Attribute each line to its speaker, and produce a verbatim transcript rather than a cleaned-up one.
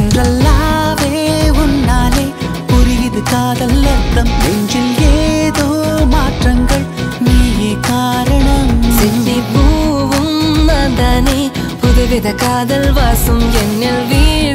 Speaker 1: சிண்ட்ரெல்லாவே உன்னாலே புரியுது காதல் அர்த்தம். நெஞ்சில் ஏதோ மாற்றங்கள் நீயே காரணம்.
Speaker 2: சிந்தி பூவும் நான்தானே புதுவித காதல் வாசம் என்னில் வீ